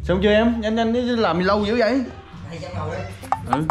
Xong chưa em? Nhanh nhanh đi, làm gì lâu dữ vậy? Này chắc ngồi đây. Ừ.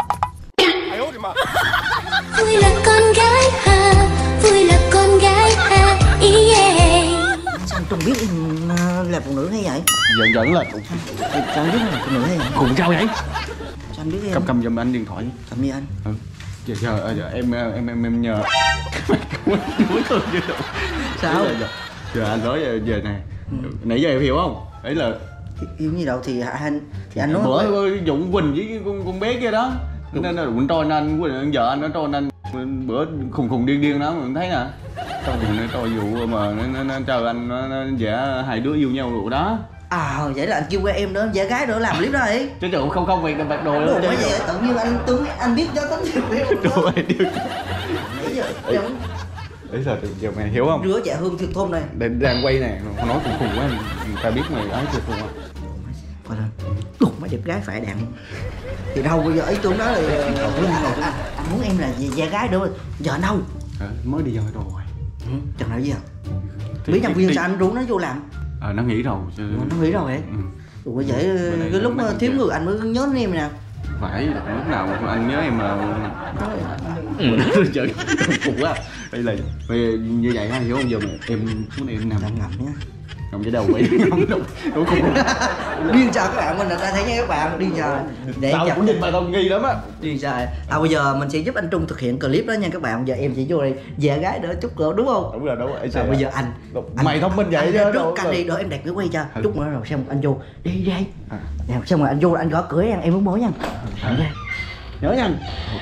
Vui là con gái ha, vui là con gái ha, yeah. Sao anh Trung biết là phụ nữ hay vậy? Giận là Sao anh biết là phụ nữ hay vậy? cùng sao vậy? Sao anh biết em? Cầm giùm anh điện thoại. Cầm gì anh? Ừ. Giờ em nhờ. Muốn thương chưa đủ. Sao? Giờ anh nói giờ này. Nãy giờ em hiểu không? Ấy là Hiểu gì đâu thì anh nói bữa Dũng Quỳnh với con bé kia đó. Nên là Quỳnh trôi anh, vợ anh nó trôi anh. Bữa khùng điên đó mình thấy nè. Nó trôi vụ mà nó chờ anh nó vẽ hai đứa yêu nhau rồi đó. À vậy là anh kêu qua em đó, vợ gái nữa làm clip đó hả? Chứ trời không việc bạc đồ Đồ mấy vậy tự nhiên anh tưởng anh biết cho tính nhiều em. Đồ ai điêu. Nãy giờ giống Đấy giờ mày hiểu không? rửa dạ hương thiệt thôn này. Đang quay nè, nói khùng quá người ta biết mày ấy thiệt không ạ. Coi lên. Đồ mấy đẹp gái phải đạn. Thì đâu bây giờ ý tưởng đó là anh muốn em là vợ gái nữa. Giờ đâu? Mới đi vô rồi. Chừng nào gì à? Biết nhân viên sao anh rủ nó vô làm? Nó nghĩ rồi chứ. Nó nghĩ rồi vậy? Ủa vậy cái lúc thiếu người anh mới nhớ đến em nè. Phải lúc nào anh nhớ em mà chợ khùng quá. Đây là như vậy ha, hiểu không? Giờ mà em xuống đây em nằm Ngậm nhá. ngậm cái đầu vậy ngậm đầu đúng không? Điên trời các bạn, mình là ta thấy nha các bạn, điên trời. Để tao cũng nhìn mà tao nghi lắm á. Điên trời. Bây giờ mình sẽ giúp anh Trung thực hiện clip đó nha các bạn. Giờ em chỉ vô đây vợ gái đỡ chút cửa đúng không? Đúng rồi. Bây giờ anh mày thông minh vậy chứ. Trước canh đi, đợi em đặt cái quay cho chút nữa rồi xong anh vô đi đây. Xong rồi anh vô anh gõ cửa em muốn mở nha. Nhớ nha.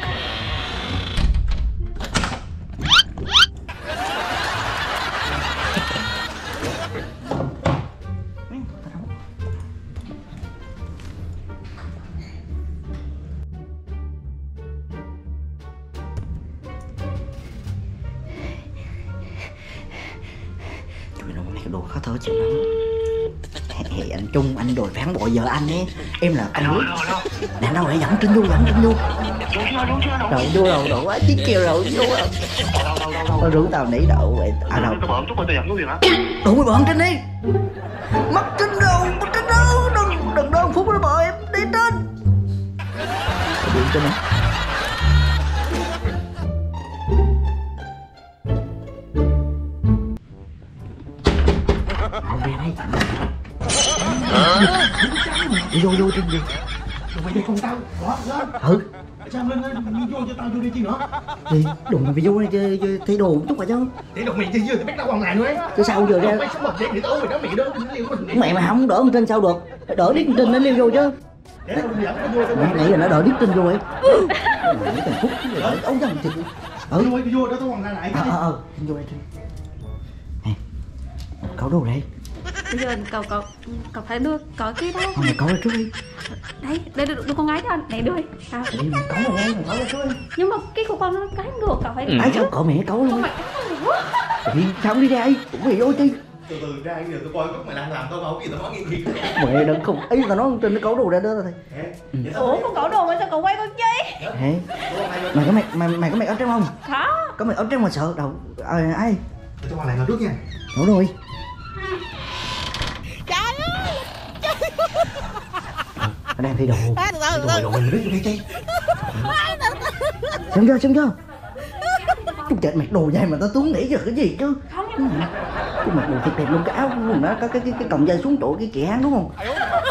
Đồ khó thở chịu lắm. Hey, anh Trung, anh đòi phản bội vợ anh ấy. Em là con đứa đàn đâu lại dẫn Trinh vô. Rồi vô rồi, đổ quá chiếc kêu rồi vô rồi. Nó rủ tao nỉ đậu vậy. Đâu đủ mày bọn Trinh đi. Mất Trinh đâu. Đừng đâu phút nó bỏ em đi trên. Điện cho nó. Về đây. Vô Trinh gì? Mày đi cùng tao, đó. Sao lên vô cho tao vô đi chi nữa? Đi, đụng mày phải vô đây chơi thấy đồ một chút mà chứ. Để đụng mày chơi tao bắt tao còn lại nữa ấy. Chứ sao giờ ra? Mày sống một đêm để tao mày đó mày đó. Mày mà không đỡ con Trinh sao được? Đỡ điếc con Trinh nó leo vô chứ. Nãy giờ nó đỡ điếc Trinh vô ấy. Mấy từng phút rồi ấu dần thì. Vô đó tao còn lại. Vô đây Trinh. Nè. Cậu đâu đây? Bây giờ cậu phải đưa cậu kia đâu. Không mày cậu ra trước đi. Đây đưa con gái cho anh. Này đưa đi. Sao? Thì mày cậu rồi nghe, mày cậu ra trước đi. Nhưng mà cái của con nó cái được cậu phải. Ai sao cậu mẹ cậu luôn. Mày Thì sao không đi ra đi? Cũng mày vô chi. Từ ra giờ tôi coi lúc mày đang làm tao bảo gì tao nói nghiêng. Mẹ đừng không ý là nó trên nó cậu đồ ra đó thôi. ủa con cậu đồ mà sao cậu quay con chi? Hả? Mày có mặc áo trắng không? Có. Có mặc áo trắng mà sợ đâu. Ai? Tao còn lại ngồi trước nha. Đúng rồi. Nó đang thi đồ. Đồ mình biết đi chi. Xem chưa? Chú chạy mặc đồ vậy mà tao tướng nỉ giờ cái gì chứ? Chú mặc đồ thiệt đẹp luôn, cái áo của nó có cái còng dây xuống chỗ cái kẻ hán đúng không?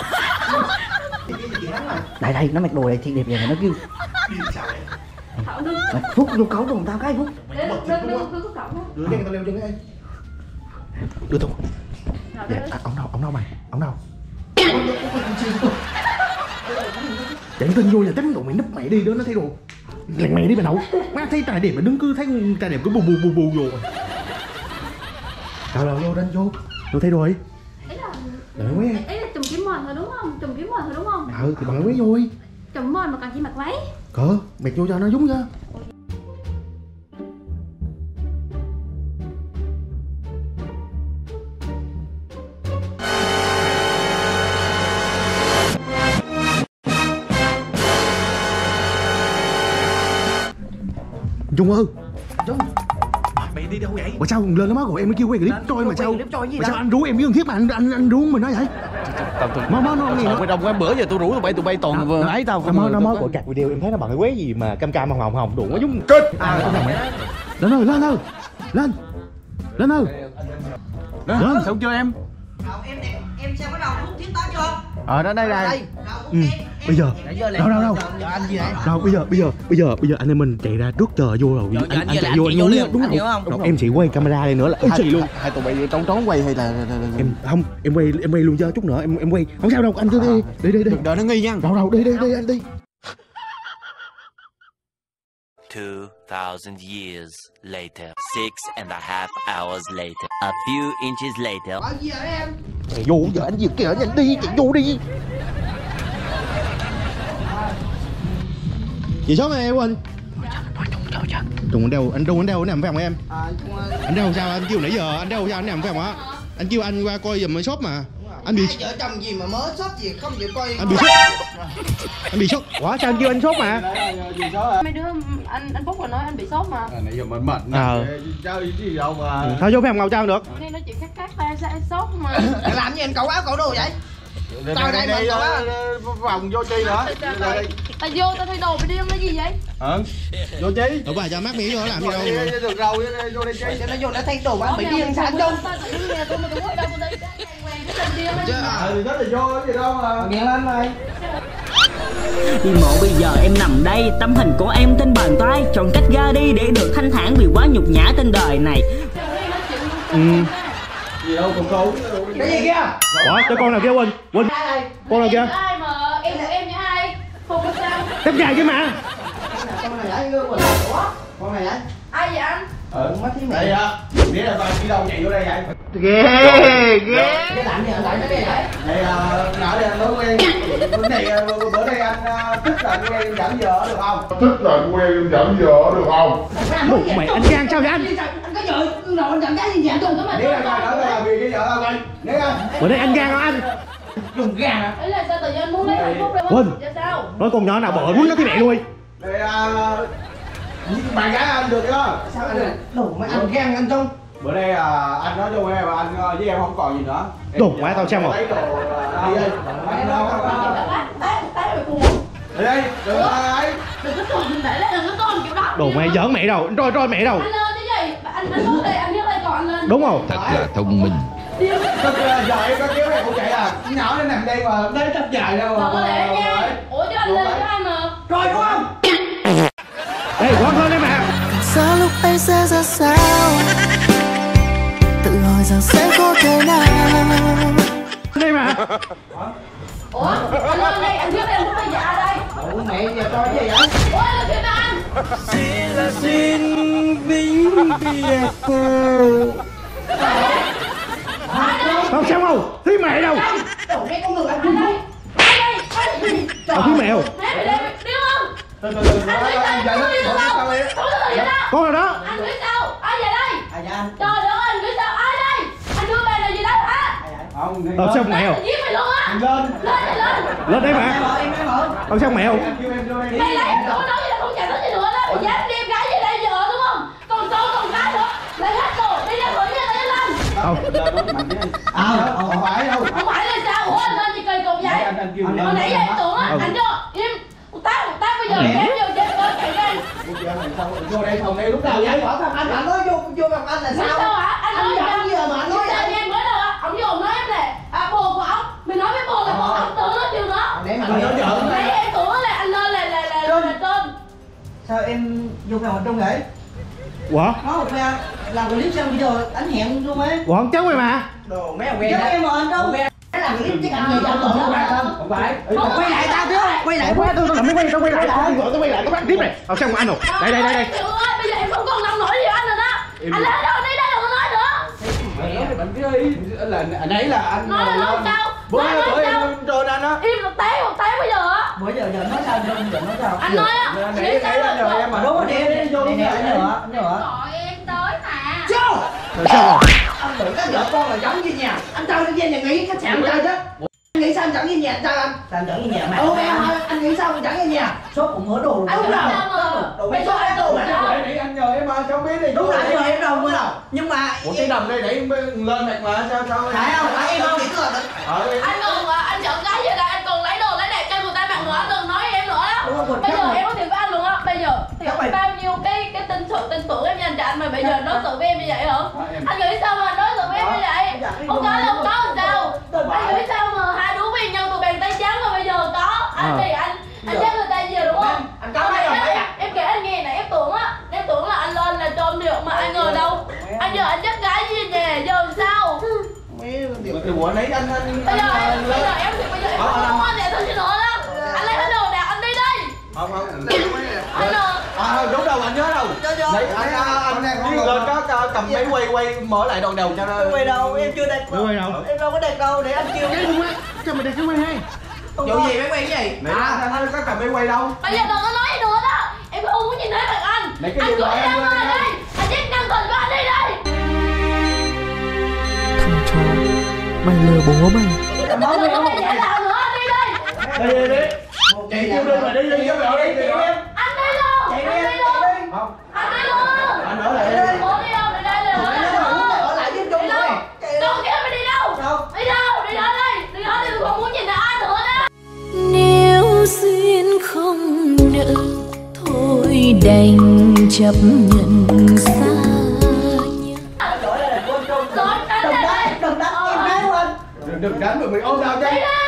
Đây nó mặc đồ này thiệt đẹp vậy mà nó kêu. Phúc vô cấu đồng tao cái Phúc. Đưa đen tao leo chân cái. Đưa tao. Ông đâu mày? Ông đâu? Chạy tin vô nhà tính đồ mày núp mày đi đó nó thấy đồ. Lẹn mày đi mày đậu. Má thấy trai đẹp mà đứng cứ thấy trai đẹp cứ bù vô. Đâu vô đến vô. Tôi thấy rồi. Ý là chùm kiếm mền thôi đúng không? Thì bằng quý vui. Chùm mền mà còn chỉ mặc váy. Mệt vô cho nó giống ra. Trung ơi. Mày đi đâu vậy? Mà sao lên nó má rồi em mới kêu quay clip trôi mà sao? Mà sao anh rủ em với thằng Thiết mà anh rủ mình nói vậy? Mau Ở trong cái bữa giờ tôi rủ tụi bay toàn vừa ấy tao nó mới gọi chặt video em thấy nó bằng cái quế gì mà cam hồng đủ quá giống chết. Lên ơi, lên sống chưa em? Em xem cái đầu lúc tiến tới chưa? Đó đây. Bây giờ đâu bây giờ anh em mình chạy ra trước chờ vô rồi anh chạy vô luôn đúng không? Em chỉ quay camera đây nữa là ôi chị luôn. Hai tụi bay trốn quay hay là em không em quay luôn cho chút nữa em quay không sao đâu anh cứ đi đợi nó nghi nha. Đâu đi anh đi. 2,000 years later, 6.5 hours later, a few inches later. Chạy vô giờ anh việc kìa anh đi chạy vô đi. Chị số này em quên. Trùng anh đeo nằm phải không em? Anh đeo sao anh kêu nãy giờ anh đeo sao anh nằm phải không á? Anh kêu anh qua coi giùm shop mà. Anh bị vợ chồng gì mà mới shop gì không chịu coi. Anh bị sốt. Quả sao anh kêu anh sốt mà. Mấy đứa anh Phúc là nói anh bị sốt mà. Nãy giờ mình mệt chơi gì đâu mà. Thôi vô phải không ngầu trao được. Nghe nói chuyện khác ta sao anh sốt mà. Làm gì anh cậu áo cậu đồ vậy? Tao đây mà cậu á. Vòng vô chi nữa. Tao vô tao thay đồ mày đi không cái gì vậy? Vô chi? Tụi bà cho mát mỉ vô làm gì đâu. Được rồi vô đây chi. Nó vô nó thay đồ ăn bị điên sao không? Rất là vô cái gì đâu mà. Nghe lên mày. Vì mộ bây giờ em nằm đây, tấm hình của em trên bàn tay, chọn cách ra đi để được thanh thản vì quá nhục nhã trên đời này. Gì đâu còn cô. Cái gì kia? Ủa cái con nào kia Quỳnh? Con nào kia? Ai mà em của em với ai? Không có sao. Tóc dài chứ mà. Con này ấy Quỳnh. Ủa? Con này ấy? Ai vậy anh? Mất thí mẹ. Đây á. Biết là tao đi đâu chạy vô đây vậy? Ghê. Cái làm gì anh lại cái này vậy? Đây nhỏ đây anh mới quen. Bữa này bữa nay anh thích là quen giảm giờ được không? Đồ mày anh gan sao vậy anh? Anh có vợ rồi anh làm cái gì vậy? Đừng có mà. Nếu anh coi đó là vì cái vợ không anh? Nếu anh. Bữa nay anh gan không anh? Dùng gan hả? Ý là sao tự nhiên anh muốn lấy hạnh phúc đâu? Quỳnh. Dạ sao? Nói con nhỏ nào bợ muốn nó thế mẹ luôn. Đây bạn gái anh được chưa? Sao anh đồ mà anh gan anh Trung? Bữa nay anh nói cho em anh với em không còn gì nữa. Đồ má tao xem rồi. Lấy đồ đi đi. Đi đây, đừng ấy. Đừng có còn để lấy, đừng có còn kiểu đó. Đồ mày giỡn mẹ đâu, roi mẹ đâu. Anh lên chứ gì? Anh xuống đây, anh biết đây còn anh lên. Đúng không? Thật là thông minh. Giờ em có kéo em cũng chạy à. Nhỏ nó nằm đây mà lấy tóc dài đâu mà. Đừng có để nha. Ủa chứ anh lên với ai mà. Rồi đúng không? Ê, quán hơn đấy mà. Sao lúc ấy sẽ ra sao? Tự hỏi rằng sẽ có thể nào? Đây mà. Ủa? Anh lên đây, anh biết đây, anh muốn bây giờ ai đây? Ủa mẹ giờ coi cái gì vậy? Ủa, anh là anh? Không xem không? Thấy mẹ đâu? Đồ nghe con người anh Ai đây? Ai đây? Không thấy mèo. Thế mày đây, biết không? Từ Anh biết sao? Không biết sao? Con nào đó? Anh biết sao? Ai vậy đây? Ai vậy anh? Trời đất ơi, anh biết sao? Ai đây? Anh đưa bài là gì đó hả? Không, Sao mèo? Anh giết mày luôn á. lên. Lên đây mà. Em hỏi. Con sao mèo? Mày lấy không nói gì là không chả nói gì nữa đó. Mày dám đem cái gì đây giờ đúng không? Còn con còn cái nữa. Lấy hết đồ, đi ra khỏi nhà lấy lên. Không. Không phải đâu. Không phải là sao? Ủa anh lên gì kỳ cục vậy? Hồi nãy giờ em tưởng á, anh vô im. Tao bây giờ em vô chơi coi chạy lên. Vô đây phòng đây lúc nào vậy? Hỏi thằng anh nói vô gặp anh là Sao sao? sao hả? Anh nói Anh gì giờ mà anh nói sao vậy? em mới đâu á? Ông vô ông nói em là bồ của ông. Mình nói với bồ là bồ ông tưởng nó chưa nữa. Để mà Anh nói giỡn. Nãy em tưởng là anh lên là tên. sao em vô phòng anh Trung vậy? Quả? Có một phe làm clip xong bây giờ anh hẹn luôn ấy. Quả không cháu mày mà. Đồ mấy ông quen đó. Em mà anh Trung. Cái làm clip chứ anh gì cho tôi không? Không phải. Quay lại tao chứ. Quay lại Quá tôi làm mấy quay lại. Tôi quay lại có bắt tiếp này. Không xem anh rồi. Đây. Trời ơi, bây giờ em không còn nông nổi gì anh rồi đó. Anh lên đâu đi đây đừng có nói nữa. Bạn cái ý là nãy là anh Nói là không sao. bữa bữa em trơn anh á. Im một té bây giờ á. bữa giờ nói sao Trung giờ nói sao? Anh nói á. Nãy rồi em mà Đúng rồi đi vô nữa nữa. Gọi em tới mà. Sao? Rồi sao rồi? Anh tưởng cái vợ con là giống như nhà. Anh tao đi về nhà nghỉ khách sạn tao chứ. Anh nghĩ sao anh dẫn về nhà sao anh? Sao anh dẫn về nhà mày? Anh nghĩ sao anh dẫn về nhà? Số cũng mở đồ rồi. Anh không sao mà. Mày số em đồ mà. Nãy anh nhờ em mà sao biết đi. Đúng rồi, nhờ em đâu mới đâu. Nhưng mà ủa cái đầm đây để lên mặt mà sao phải không? Phải em không? Anh ngừng mà, anh anh mà bây giờ đối xử với em như vậy hả? Anh nghĩ sao mà anh đối xử với em như vậy? Không có là không có làm sao? Anh nghĩ sao mà hai đứa quen nhau từ bàn tay trắng mà bây giờ có? Anh thì anh dắt người ta nhiều đúng không? Anh có em kể anh nghe này, em tưởng là anh lên là trộm được mà anh ngờ đâu. Anh giờ anh dắt gái gì nè, giờ làm sao? Thì bữa nãy anh Bây giờ em không có để tôi xin lỗi lắm. Anh lấy hết đồ đạc anh đi đi. Không Anh đúng đâu, anh nhớ đâu. Đấy, anh lên có cầm máy quay mở lại đoạn đầu cho nó. Quay đâu, em chưa đẹp. Quay đâu? Em đâu có đẹp đâu, để anh kêu. Cho mày đẹp cái quay hay. Vụ gì máy quay cái gì? Anh có cầm máy quay đâu. bây giờ đừng có nói gì nữa đó. Em không muốn nhìn thấy mặt anh. Này, cái Anh điện gửi thoại ra em ngoài lên đây. Anh giết năng thần của anh đi đây. Thằng chó, mày lừa bố mày. Đừng có dễ nào nữa, anh đi đây. Đi. Chị kêu đi mà đi với mẹ đi em. Anh đi luôn. Anh đi luôn. Không. Anh đi luôn. Anh ở lại đi. Bố đi đâu? Đi đây là Ở lại với Trung thôi. Con kia mày đi đâu? Đi đâu? Đi đó đây. Đi đó đi, tôi không muốn nhìn thấy ai nữa đó. Nếu duyên không nợ thôi đành chấp nhận xa nhau. Đừng đánh rồi mình ôm nào chứ.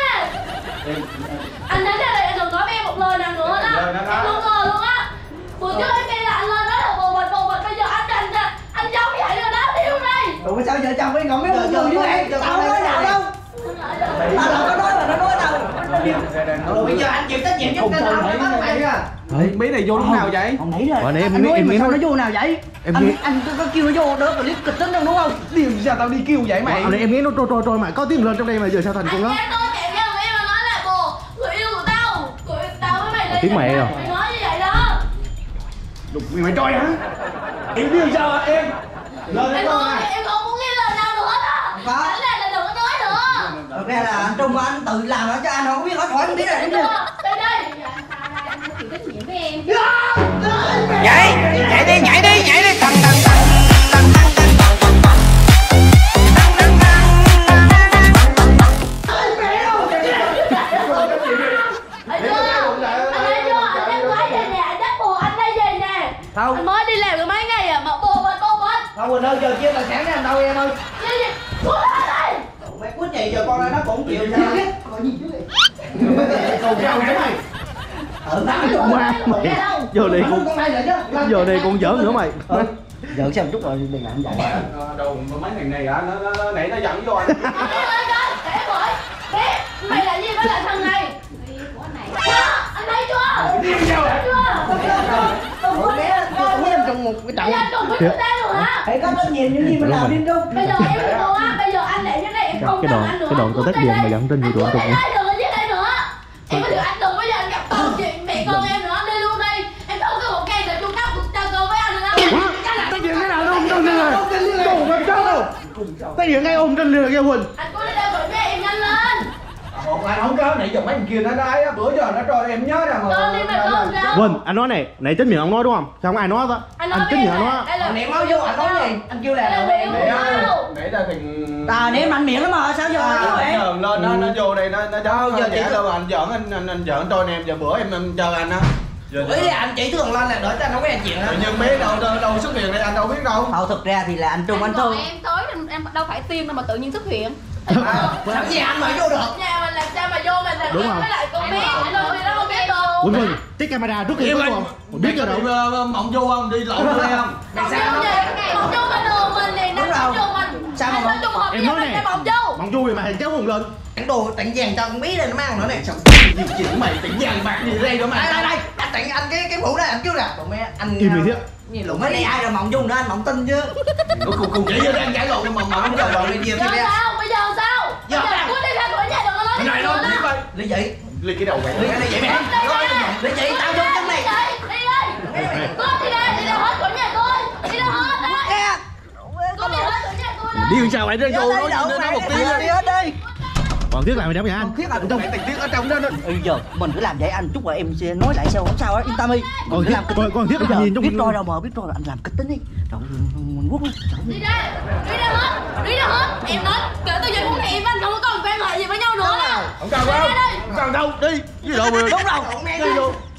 Anh đến đây anh đừng nói với em một lời nào nữa đó. Em không ngờ luôn á. Vừa trước em kia là anh lên nói là bồ bịch, bây giờ anh giống vậy rồi đó, đi luôn đây. Ủa sao vợ chồng em còn mấy người như vậy? Tao không nói nào đâu. Tao đâu có nói mà nó nói đâu. Bây giờ anh chịu trách nhiệm giúp tao phải bắt mày nha. Bí này vô lúc nào vậy? Ông nãy rồi. Em nghĩ sao nó vô nào vậy? Anh có kêu nó vô đỡ clip kịch tính đâu đúng không? Điều sao tao đi kêu vậy mày? Em nghĩ nó trôi mà có tiếng lên trong đây mà giờ sao thành con đó. Anh nghe tôi chạy ra với em mà nói là bồ, người yêu của tao với mày lên. Tiếng mẹ rồi. Mày nói như vậy đó. Đục mày trôi hả? Em biết sao hả em? Lên Em đây con không, à. em không muốn nghe lời nào nữa đó. Có. Anh là đừng có nói nữa. Thật ra là anh Trung anh tự làm nó cho anh không biết hỏi hỏi anh biết rồi đúng chưa? Đây đây. Anh có chịu trách nhiệm với em. Nhảy đi, tầng tầng. Đâu? Anh mới đi làm được mấy ngày à mà bồ bịch. Đâu Quỳnh ơi, giờ chia tài sản với anh đâu em ơi. Gì? Cút ra đây. Mày cút gì giờ con ơi nó cũng chịu sao? Còn gì chứ mày? Còn sao chứ mày? Má mày. Giờ này còn giỡn nữa mày. Giỡn xem chút rồi đừng làm vậy. Đâu mấy thằng này hả? Nó nãy nó dẫn vô anh. Để bởi. Bé, mày là gì với lại thằng này? Anh thấy chưa? Ủa bé, tôi em trong một cái trận. Anh cùng với chúng ta rồi hả? Hãy có trách nhiệm những gì mình làm đi Trung. Bây giờ em đồ á, bây giờ anh để như này em không cần anh nữa. Cái đoạn tôi tắt điện mà dẫn tin như tụi anh Trung. Đừng có giết đây nữa. Em bây giờ anh đừng bây giờ anh gặp con chuyện mẹ con em nữa, đi luôn đi. Em không có một cây để chung cấp chào cờ với anh nữa. Tao chuyện cái nào đâu, đâu đâu. Tao chuyện ngay ôm trên lừa kêu Quỳnh. Anh có đi đâu rồi với em nhanh lên. Anh không có, nãy giờ mấy thằng kia nó đái á, bữa giờ nó trôi em nhớ rằng mà. Con đi mà con ra. Quỳnh, anh nói này, nãy chính miệng ông nói đúng không? Sao không ai nói đó? Anh chính miệng nói. Niệm nói vô anh nói gì? Anh kêu là đầu em. Nãy ra thằng. Niệm mạnh miệng lắm mà sao giờ nói vậy? Lên nó vô đây nó giờ giả đâu anh giỡn anh giỡn trôi em giờ bữa em chờ anh á. Ý là anh chỉ thường lên là đợi cho anh nói cái chuyện đó. Nhưng bé đâu xuất hiện đây anh đâu biết đâu. Không, thực ra thì là anh Trung anh thương. Em tới em đâu phải tim đâu mà tự nhiên xuất hiện. Làm gì anh mà vô được? Nhà mình làm sao mà vô mình làm Đúng với không? lại con bé anh đâu thì nó không biết đâu. Quỳnh, tắt camera trước khi có không? Biết rồi đâu. Mộng vô không? Đi lộn vô đây không? Mộng vô bên đường mình thì nó mộng vô mình. Sao mà nó trùng hợp em nói mình này, mộng vô. mộng vui mà thằng cháu hùng lên. Ăn đồ tặng vàng cho con bí lên nó mang nữa này. Gì chuyện mày tỉnh vàng bạc gì đây nữa mày? Đây, anh tặng anh cái mũ này anh kêu là tụi mẹ anh Im mày thiết. lụng mấy này ai rồi mộng dung nữa anh mộng tin chứ. Cùng chỉ vô đang giải lộn mà Không giờ lộn lên gì Giờ thế sao? Bây giờ sao? Bây giờ cuối đi ra khỏi nhà đừng có nói gì này nữa luôn, đó. Lý vậy. Lý cái đầu mày. Lý vậy mẹ. Lý vậy tao vô trong này. Đi đây. Con đi ra hết khỏi nhà tôi. Đi ra hết đó. Con đi hết khỏi nhà tôi đó. Đi làm sao lại đến vô nói một tiếng. Đi hết đi. Còn Thiết làm gì đâu vậy anh? Thiết là Trong tình tiết ở trong đó. giờ mình cứ làm vậy anh chút rồi em sẽ nói lại sau không sao á yên tâm đi. Còn Thiết làm gì trong biết rồi đâu mà biết rồi anh làm kịch tính đi. Trời mình quất đi. Đi ra. Đi ra hết. Em nói kể từ giờ cũng em anh không có còn quan hệ gì với nhau nữa. Không cần đâu. Không cần đâu. Đi. Cái đồ mày. Đúng rồi. Đi luôn.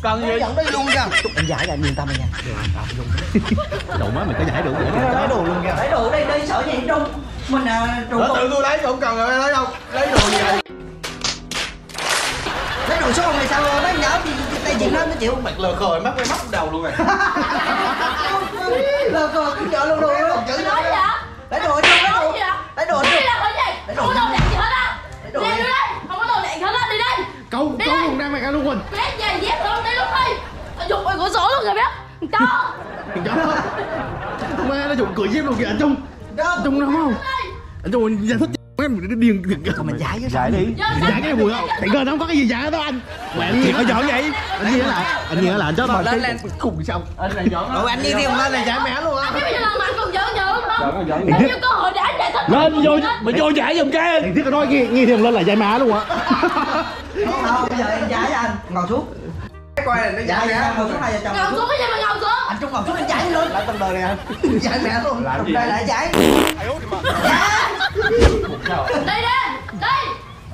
Cần gì? Dẫn đi luôn kìa. Em giải là yên tâm nha. Đồ má mày có giải đủ Lấy đồ luôn kìa. Lấy đồ đây đây sợ gì Trung. Mình đồ. Tự tôi lấy không cần rồi lấy đâu. Lấy đồ gì vậy? Lấy đồ số này sao nó nhớ thì tay chuyện nó chịu. Mày lờ khờ mắc cái móc đầu luôn rồi. Lờ cờ cứ chợ luôn đồ luôn. Nói gì vậy? Lấy đồ Trung, lấy đồ. Lấy đồ Đi Trung. làm cái gì? Không có đồ đạn gì hết á. Đi đây. Không có đồ đạn hết á, đi đây. Câu còn đang mày cả luôn Quỳnh. Quét nhà dép luôn, đi luôn đi. Dục ở cửa sổ luôn rồi biết. Cho. Mẹ nó dùng cười dép luôn kìa anh Trung. Trung nó không? Anh Trung giải thích nó điên thiệt. Còn mình giải chứ. Giải đi. Giải cái bùi không? Thì cơ nó không có cái gì giải đó anh. Mẹ gì có giỡn vậy? Anh Nhi là anh chết rồi. Lên Cùng xong. Anh này giỡn Ủa anh Nhi thì lên là giải mẹ luôn á. Anh biết bây giờ lần mà anh còn giỡn không? Bao nhiêu cơ hội để anh giải thích. Lên vô mày vô giải giùm cái. Thằng Thiết nói nghe thêm lên là giải má luôn á. Không, bây giờ em giải cho anh. Ngồi xuống. Coi này nó Giải mẹ ngồi xuống này chồng. Ngồi xuống cái gì mà ngồi xuống? Anh Trung ngồi xuống anh giải luôn. Lại tầng đời này anh. Giải mẹ luôn. Làm gì? Đây lại giải. Đi đi, đi.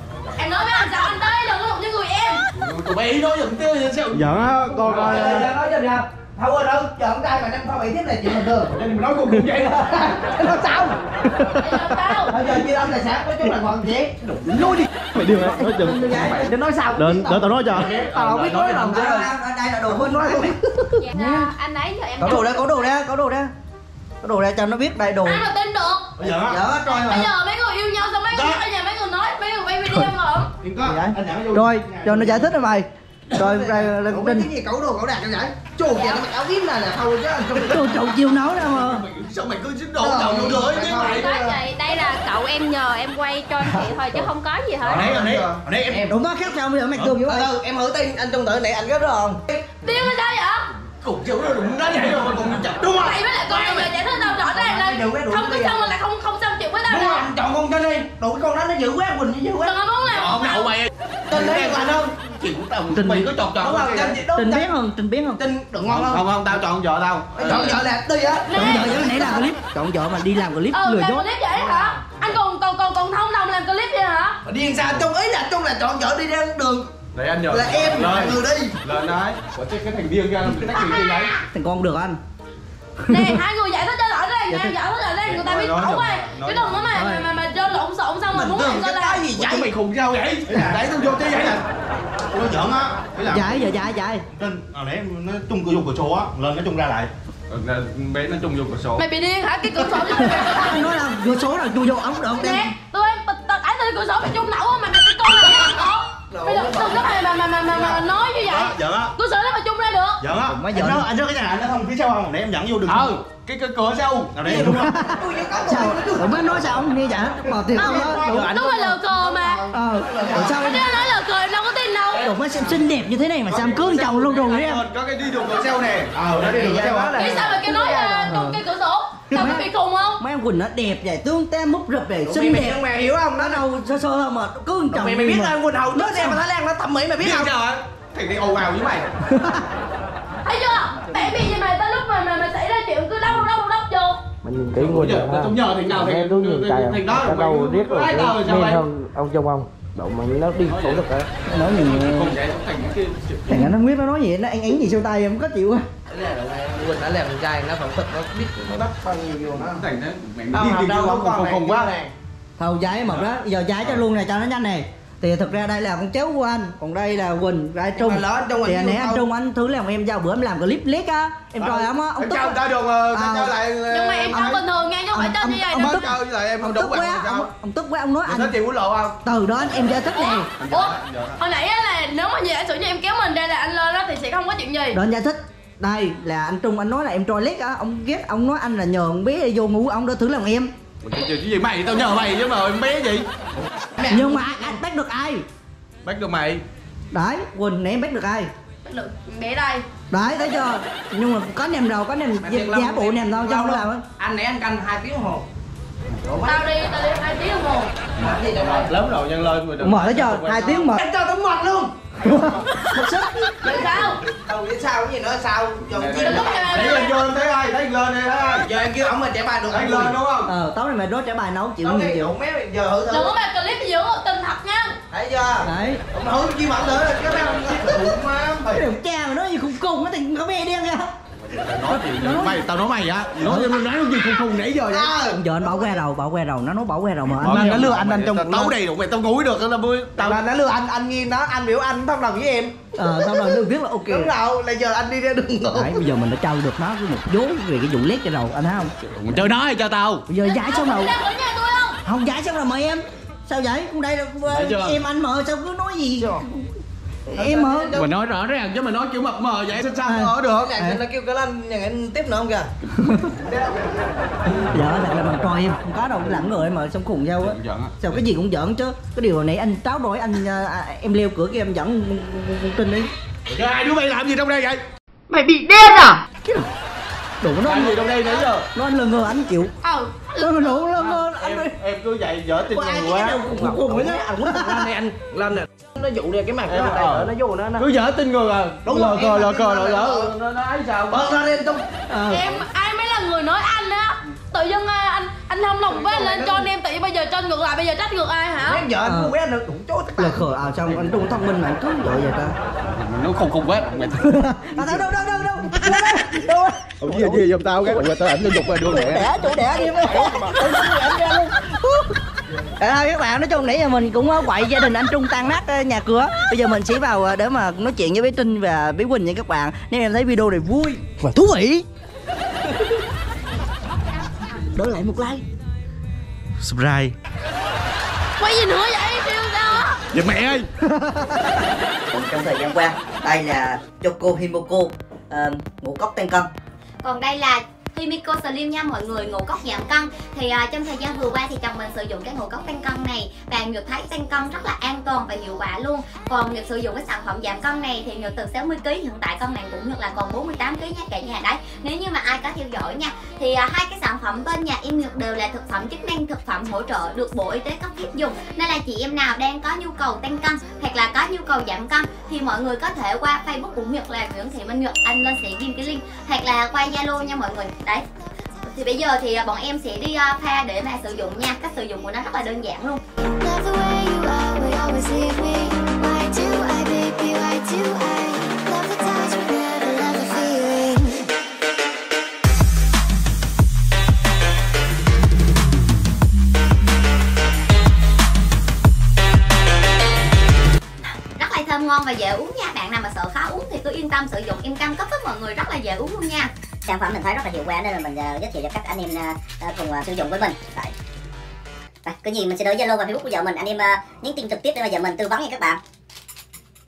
Em nói với anh sao anh tới, đừng có đụng với người em. Tụi bay nói giùm tiêu gì sao? Giỡn á con coi. Nói cho nha. Thôi quên đâu, chờ ông trai mà đem kho bị tiếp là chuyện bình thường. Mình nói cùng vậy đó. Nó sao? Bây giờ sao? Bây giờ chia ông tài sản nói chung là còn gì? Nói đi. Mày điên á, nói chừng. Để nói sao? Đợi tao nói cho. Tao không biết nói đâu. Đây là đồ quên nói luôn. Dạ, anh ấy giờ em. Có đồ đây, có đồ đây, có đồ đây. Có đồ đây cho nó biết đây đồ. Ai mà tin được? Bây giờ á. Dạ, rồi Bây mà. giờ mấy người yêu nhau xong mấy người ở nhà mấy người nói, mấy người quay video ngợm. Yên có. Anh nhảy vô. Rồi, cho nó giải thích rồi mày. Rồi đây là Ủa, cái gì cẩu đồ cẩu đạt cho vậy? Chù vậy nó mặc áo tím này là thôi chứ anh không đồ chậu chiêu nói đâu mà. Sao mày cứ dính đồ đầu vô rưỡi với mày? Nói vậy, đây là cậu em nhờ em quay cho anh chị thôi chứ không có gì hết. nãy em Đúng đó, khác sao bây giờ mày cương dữ vậy? em hỏi tin anh Trung tự này anh có đó không? Điên là sao vậy? Cục chịu nó đụng nó vậy rồi mà còn chặt Đúng rồi. Vậy với lại con bây giờ giải thích đâu rõ ràng là không có xong là không xong chuyện với tao Đúng rồi, đâu. anh chọn con cho đi. Đủ cái con đó nó dữ quá, Quỳnh nó dữ quá. Đừng có muốn làm. Không đậu mày. Tin đấy anh không? Chịu tao mày có chọn Đúng rồi, Tình biến không? Tình biến không? tin đừng ngon không? không tao chọn vợ tao. Chọn vợ là đi á. Chọn vợ chứ nãy làm clip. Chọn vợ mà đi làm clip lừa Làm dối. clip vậy hả? Anh còn thông đồng làm clip vậy hả? Điên sao Trung ý là Trung là chọn vợ đi ra đường Để anh nhờ. là em là người đi. Lên đấy. Có cái thành viên ra mình tách gì đấy. Thằng con được anh. Nè, hai người giải thích cho rõ ràng nha, giải thích rõ ràng người ta biết ổng rồi. Chứ đừng có mà chơi lộn xộn xong rồi muốn làm sao làm. gì Vậy mày khùng sao vậy? Đấy tao vô cái vậy nè. Nó giỡn á. Giải giờ giải. Nên nãy nó Trung cửa vô cửa sổ á, lên nó Trung ra lại. Bé nó trùng vô cửa sổ. Mày bị điên hả? Cái cửa sổ cho Anh nói là vô số là chui vô ống được nè, tụi em ấy từ cửa sổ mày chung nậu mà cái con này nó có. Bây giờ đừng có mà nói như vậy. Giỡn á. Cửa sổ đó mà chung ra được. Giỡn á. Anh nói cái nhà nó không phía sau không? Để em dẫn vô đường. Cái cửa sau. Nào đấy đúng không? sao? Rồi mới nói sao ông nghe vậy? Bỏ tiền không đó. Đúng là lờ cờ mà. Rồi sao? Anh nói lờ cờ em đâu có tin đâu. Rồi mới xem xinh đẹp như thế này mà sao em cưới chồng luôn rồi đấy. Có cái đi đường cửa sau nè. Nó đi đường cửa sau. Biết sao mà kêu nói chung cái cửa sổ? Tao có bị khùng không? Mấy em Quỳnh nó đẹp vậy, tương te múc rập vậy, xinh Mày đẹp. mày hiểu không? Nó đâu sơ sơ hơn mà cưới chồng. Mày biết là Quỳnh Hậu nó xem mà Thái Lan nó thẩm mỹ mày biết không? Sao hả? Thì đi ồn ào với mày. Thấy chưa? Mẹ bị gì mà tới lúc mà xảy ra chuyện cứ đốc vô. Mình nhìn kỹ ngôi nhà ha. Không nhờ thằng nào Em tôi nhìn trời thằng đó cái đầu riết rồi cái tao nên hơn ông Trung ông độ mà nó đi phẫu thuật á. Nói gì không vậy thành cái thằng nó không biết nó nói gì, nó anh gì sau tay em có chịu á. Quỳnh đã làm con trai nó phẫu thuật nó biết nó đắp bao nhiêu vô nó. thành nó mẹ đi không quá nè. Thôi giải một đó, giờ giải cho luôn này cho nó nhanh này. Thì thực ra đây là con cháu của anh, còn đây là Quỳnh, ra Trung. Thì nãy anh Trung anh thứ làm em giao bữa em làm clip liếc á, em coi không á, ông tức. cho được cho lại. Nhưng mà em không bình thường nha, chứ không phải tên như vậy ông đâu. tức cho lại em không tức đúng quá, ông tức quá ông nói nó anh. chịu lộ không? Từ đó em giải thích nè. Ủa, hồi nãy á là nếu mà giả sử như em kéo mình ra là anh lên đó thì sẽ không có chuyện gì. Đó anh giải thích. Đây là anh Trung anh nói là em toilet á, ông ghét ông nói anh là nhờ con bé vô ngủ ông đó thử làm em. Cái gì mày tao nhờ mày chứ mà em bé gì? Nhưng mà anh bắt được ai? Bắt được mày. Đấy, Quỳnh nãy em bắt được ai? Được, bé đây. Đấy, thấy chưa? Nhưng mà có nèm đầu, có nèm giá bộ nèm đâu cho không làm á. Anh nãy anh canh 2 tiếng đồng hồ. Tao đi 2 tiếng đồng hồ. Lớn rồi nhân lên rồi. Mệt thấy chưa? 2 tiếng mệt. Anh cho tao mệt luôn. Một sức. Vậy sao? Đâu biết sao cái gì nữa sao? Giờ Thì lúc Thấy lên vô em thấy ai? Thấy lên đi thấy ai? giờ em kêu ổng mà chạy bài được Thấy lên đúng không? Tối nay mày đốt trả bài nấu chịu Đâu nhiều đi, chịu. ổng méo giờ thử đừng thử. có mà clip gì giữa tình thật nha. Thấy chưa? Đấy. Ổng thử chi mà ổng thử cái mấy ông má. Cái điều cha mà nói Nói thì mày, tao nói mày á, nói cái gì khùng nãy giờ vậy? Giờ anh bảo que đầu, nó nói bảo que đầu mà Anh đã lừa anh trong tao đầy đủ mày tao ngủ được là Tao đã lừa anh nghe nó, anh biểu anh thông đồng với em. Thông đồng được biết là ok. Đúng rồi, là giờ anh đi ra đường ngủ. Đấy, bây giờ mình đã trao được nó cái một vố về cái vụ lét cái đầu, anh thấy không? Chơi nói cho tao. Bây giờ giải xong rồi. Không giải xong rồi mời em. Sao vậy? Đây là em anh mời sao cứ nói gì? Em mời. Mà nói rõ ràng chứ mà nói kiểu mập mờ vậy sao ở được? Nó kêu cái anh nhà anh tiếp nữa không kìa. Dạ thật là mình coi em không có đâu, lẳng người mà xong khùng sao á. Sao cái gì cũng giỡn chứ. Cái điều hồi nãy anh tráo đổi anh em leo cửa kia em dẫn Trinh đi. Hai đứa bay làm gì trong đây vậy? Mày bị điên à? Đủ nó làm gì trong đây nãy giờ? Nó anh lơ ngơ anh chịu. Nó lơ ngơ anh. Em cứ vậy dở tin nhiều quá. Cùng với nó anh muốn lên này anh lên nè. Nó dụ nè cái mặt nó nó vô nó. Cứ dở tin người à. Đúng rồi. Cờ nó ấy sao? Ra đi trong. Em ai mới là người nói anh á. Tự dưng anh không lòng với anh lên cho em, tự nhiên bây giờ cho ngược lại, bây giờ trách ngược ai hả? Em vợ anh với anh được đủ chối tất là khờ sao anh Trung thông minh mà anh cứ vậy vậy ta? Nó khùng quá. Đâu. Gì giùm tao cái tao ảnh nó dục ra đưa mẹ. Chủ đẻ đi em. Các bạn, nói chung nãy giờ mình cũng quậy gia đình anh Trung tan nát nhà cửa. Bây giờ mình sẽ vào để mà nói chuyện với bé Trinh và bé Quỳnh nha các bạn. Nếu em thấy video này vui và thú vị, đổi lại một like, subscribe. Quay gì nữa vậy? Kêu sao á? Vậy mẹ ơi. Trong thời gian qua, đây là Choco Himoko, ngũ cốc tăng cân. Còn đây là Himiko Slim nha mọi người, ngũ cốc giảm cân. Thì trong thời gian vừa qua thì chồng mình sử dụng cái ngũ cốc tăng cân này và Nhược thấy tăng cân rất là an toàn và hiệu quả luôn. Còn Nhược sử dụng cái sản phẩm giảm cân này thì Nhược từ 60 kg hiện tại cân nặng của Nhược là còn 48 kg nha cả nhà đấy. Nếu như mà ai có theo dõi nha thì hai cái sản phẩm bên nhà em Nhược đều là thực phẩm chức năng, thực phẩm hỗ trợ được Bộ Y tế cấp phép dùng. Nên là chị em nào đang có nhu cầu tăng cân hoặc là có nhu cầu giảm cân thì mọi người có thể qua Facebook của Nhược là Nguyễn Thị Minh Nhược, anh lên sẽ ghi cái link, hoặc là qua Zalo nha mọi người. Đấy. Thì bây giờ thì bọn em sẽ đi pha để mà sử dụng nha. Cách sử dụng của nó rất là đơn giản luôn. Rất là thơm ngon và dễ uống nha. Bạn nào mà sợ khó uống thì cứ yên tâm sử dụng. Em cam kết với mọi người rất là dễ uống luôn nha. Sản phẩm mình thấy rất là hiệu quả nên là mình giới thiệu cho các anh em cùng sử dụng với mình. Đấy. Cái gì mình sẽ để Zalo và Facebook của vợ mình, anh em nhắn tin trực tiếp để mà vợ mình tư vấn nha các bạn.